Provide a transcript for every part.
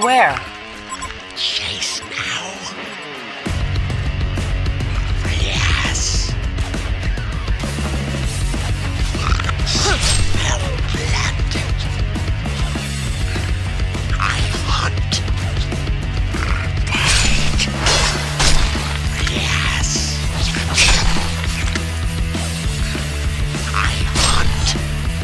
Beware. Chase now. Yes. Smell blood. I hunt. Fight. Yes. I hunt.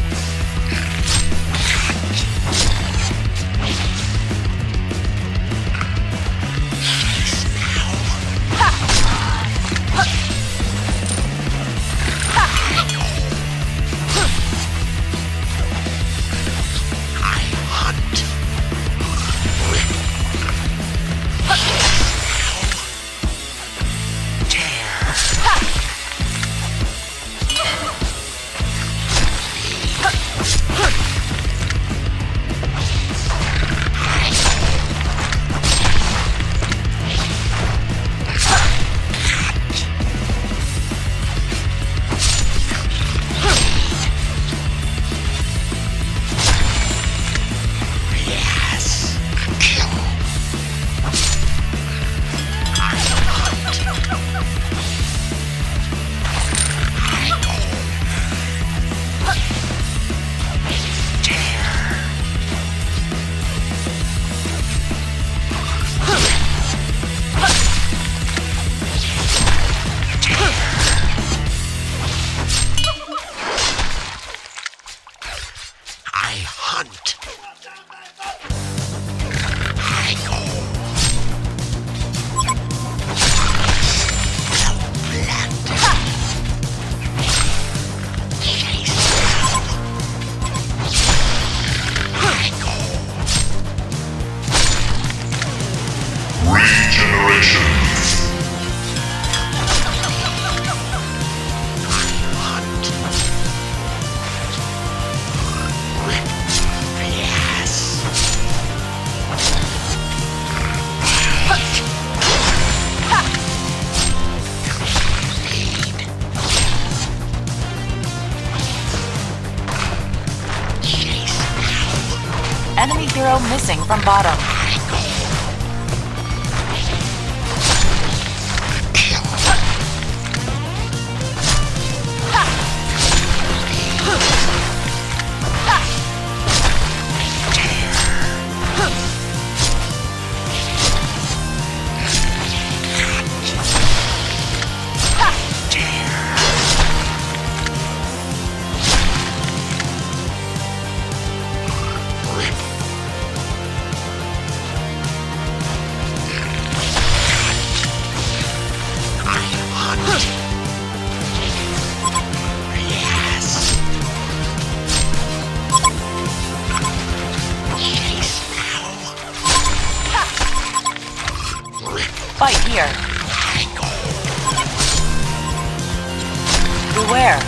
Enemy hero missing from bottom. Fight here. Beware.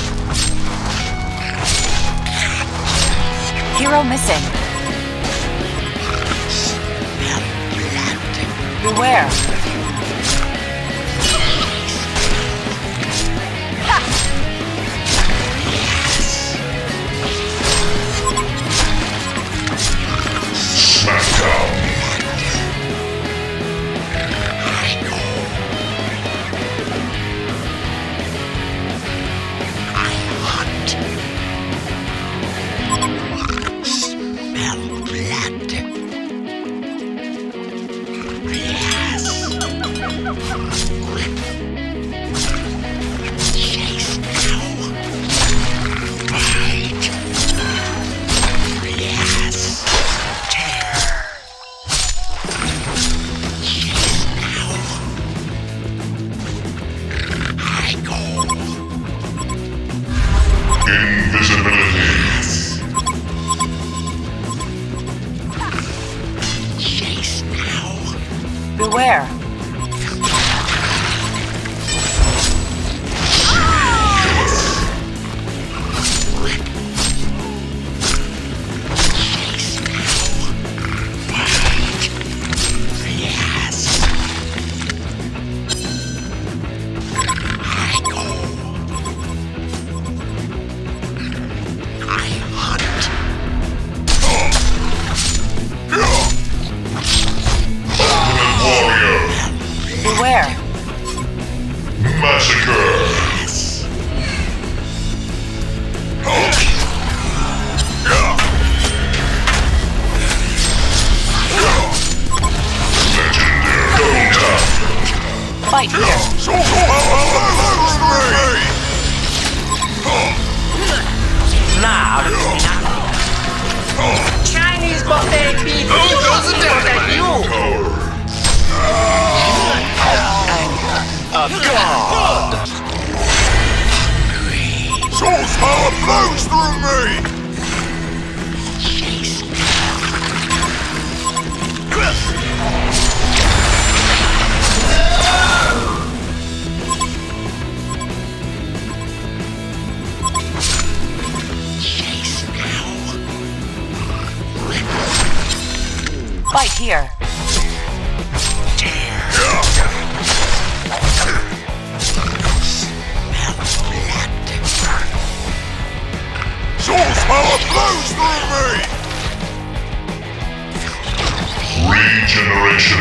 Hero missing. Beware. Smackdown. Invisibility. Chase now. Beware. Chase now. Fight. Yes. I go. I hunt. Ultimate Warrior. Beware. Massacre. Yes. Legendary. Double tap. Fight here. Now, Chinese buffet beef. You. Tower. A god. Source power flows through me. Chase. Chase now. Fight here. Source power flows through me. Regeneration.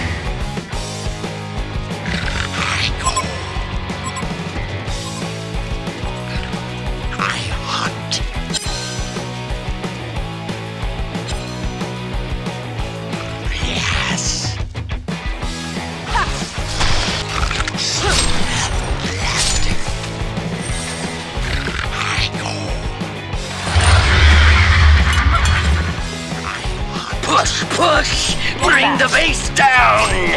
I go. I hunt. Yes. I go. Push, push. Bring the base down.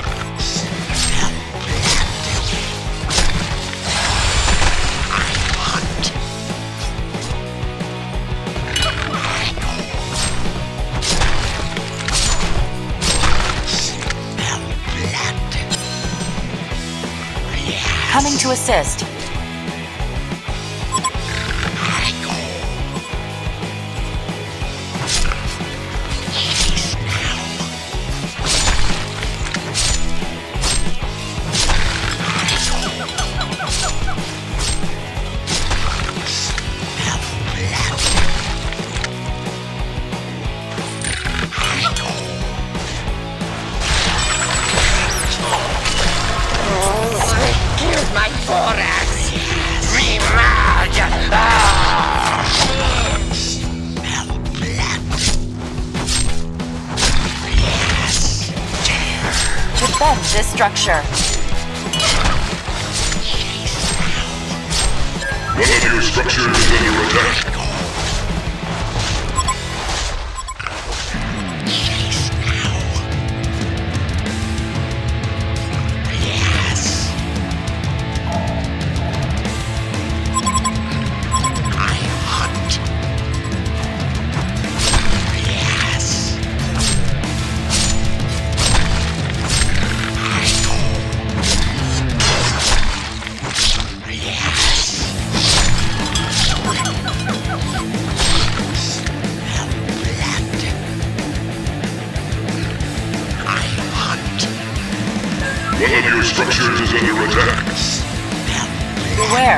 Coming to assist. My thorax. Remerge. Ah. Defend this structure. One of your structures is under attack. is under attack. Beware.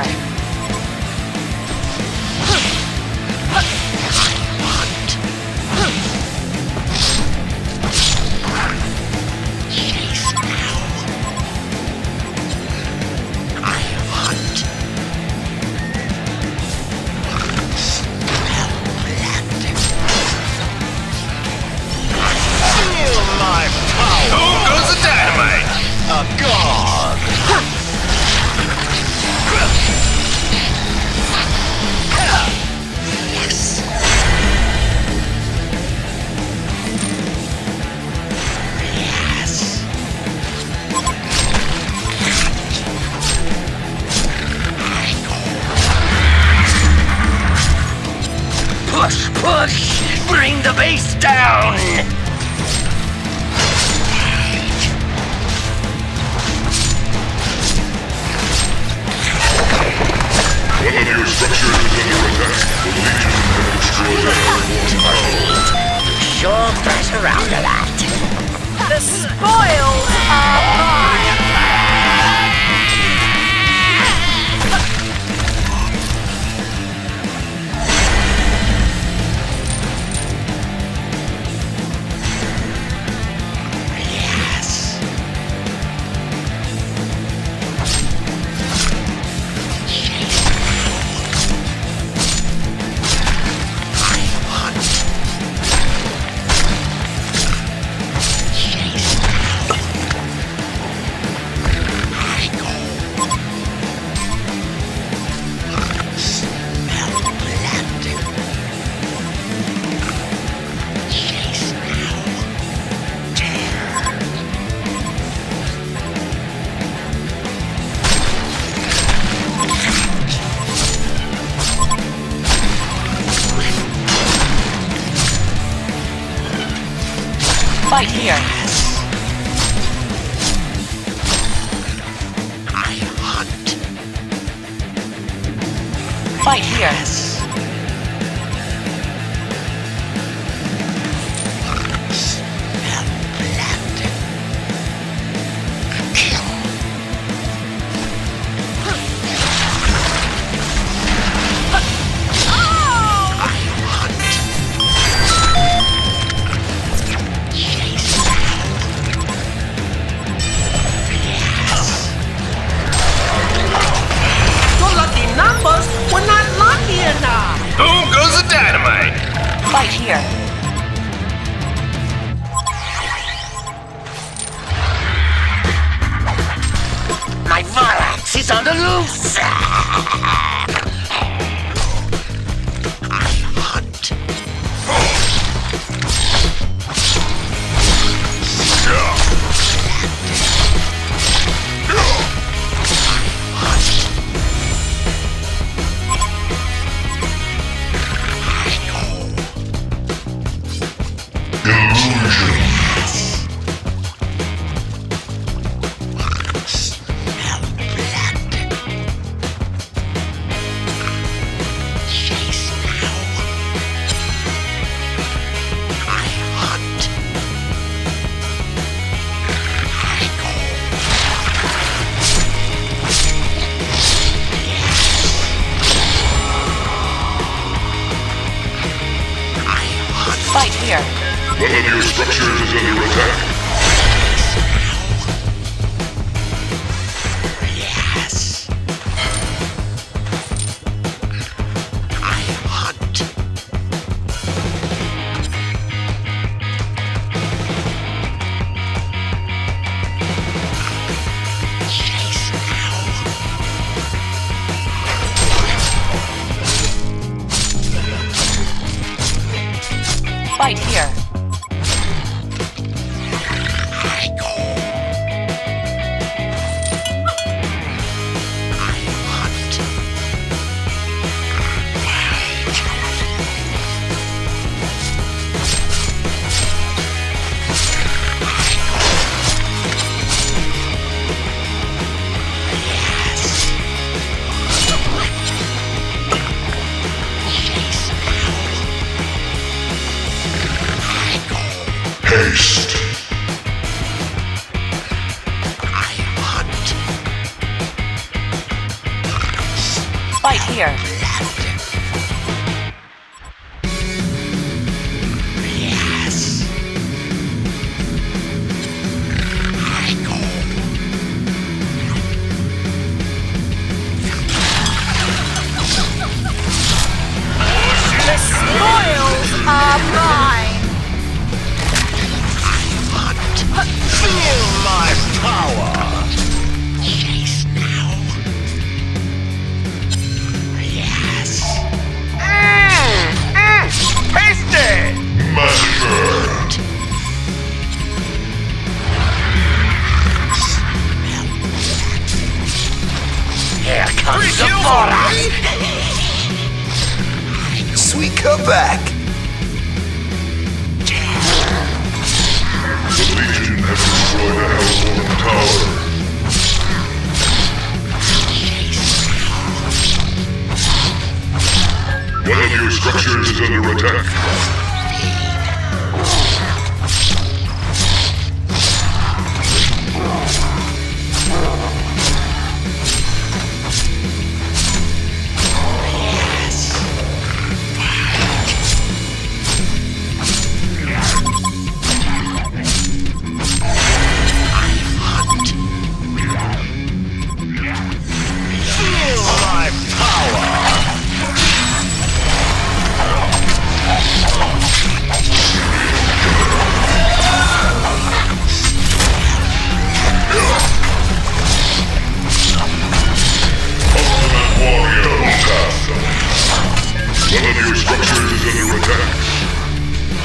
Push, push! Bring the base down! One of your structures is under attack. The Legion have destroyed the HoN Sure thresh around a lot. The spoils are mine. Fight here. I hunt. Fight here. Smell blood. Kill. I hunt. Your lucky numbers were not lucky enough. Boom goes the dynamite! Fight here. My Varax is on the loose! I hunt. Smell blood. Chase now. I hunt. I go. I hunt. Fight here. One of your structures is under attack. Yes. I hunt. Chase now. Fight here. I go. I hunt. Haste. I hunt. Fight here. Yes. I go. The spoils are mine. Feel my power. Chase now. Yes. Tasty. Massacre! Here comes the forest. Sweet comeback. The Legion has destroyed a HoN tower. One of your structures is under attack. Feel my power. Ultimate warrior attack. One of your structures is under attack.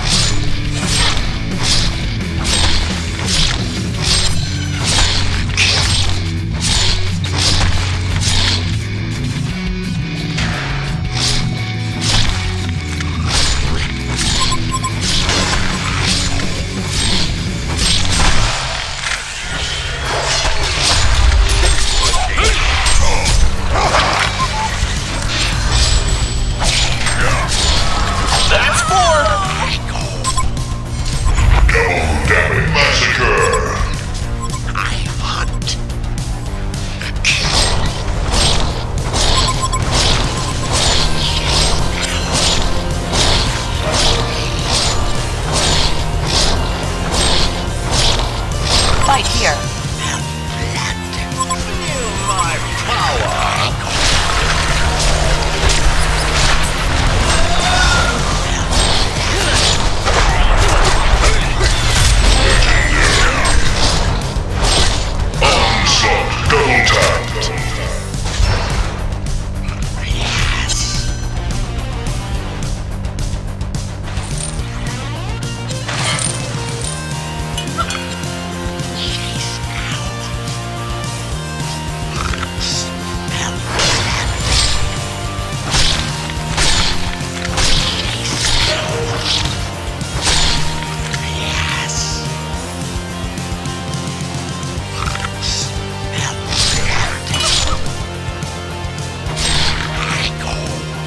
That's four. Double damage massacre. I hunt. Fight here. Feel my power. Onslaught double tapped. Yes. Chase Yes. I go.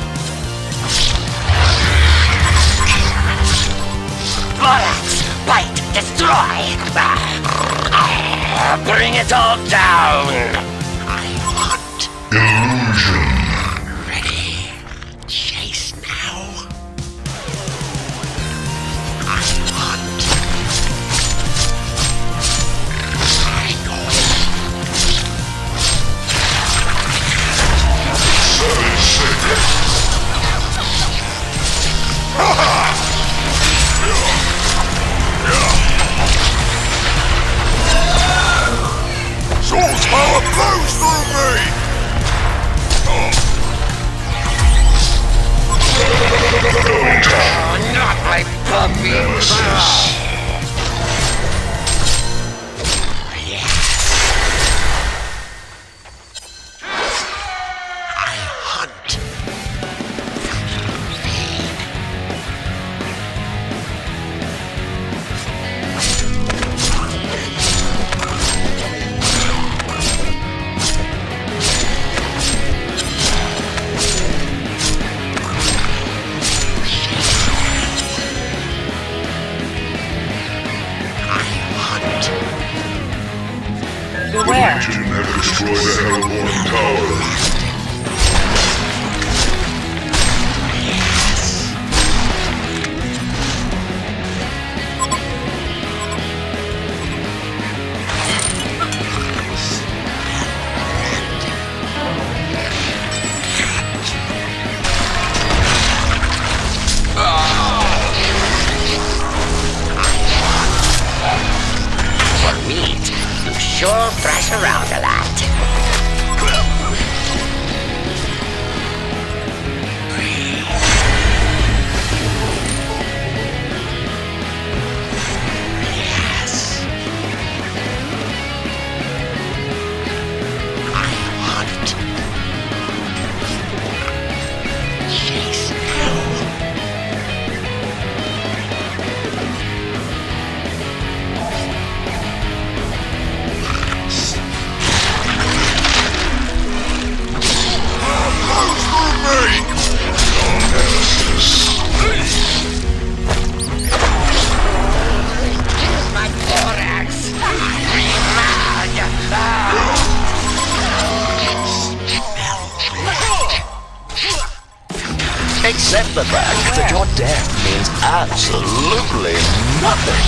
Bullets, bite, destroy. Bring it all down. I hunt. Illusion. Ready. Chase now. I hunt. I go. Soul's power flows through me! Double tap. Oh, not my puppy. Nemesis. I hunt. thrash around a lot. Accept the fact that your death means absolutely nothing.